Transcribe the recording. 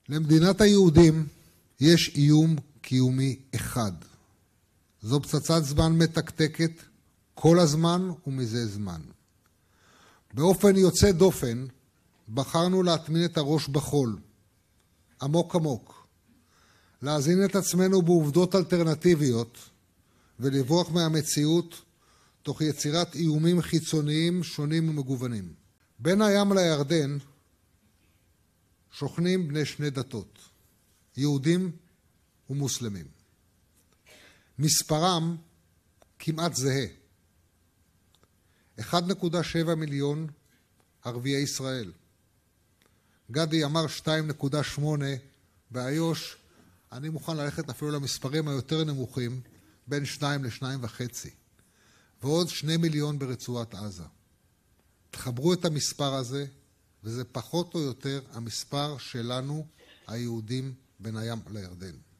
למדינת היהודים יש איום קיומי אחד. זו פצצת זמן מתקתקת כל הזמן ומזה זמן. באופן יוצא דופן בחרנו להטמין את הראש בחול, עמוק עמוק, להזין את עצמנו בעובדות אלטרנטיביות ולברוח מהמציאות תוך יצירת איומים חיצוניים שונים ומגוונים. בין הים לירדן שוכנים בני שני דתות, יהודים ומוסלמים. מספרם כמעט זהה, 1.7 מיליון ערביי ישראל. גדי אמר 2.8 באיו"ש, אני מוכן ללכת אפילו למספרים היותר נמוכים, בין 2 ל-2.5, ועוד 2 מיליון ברצועת עזה. תחברו את המספר הזה, וזה פחות או יותר המספר שלנו, היהודים בין הים לירדן.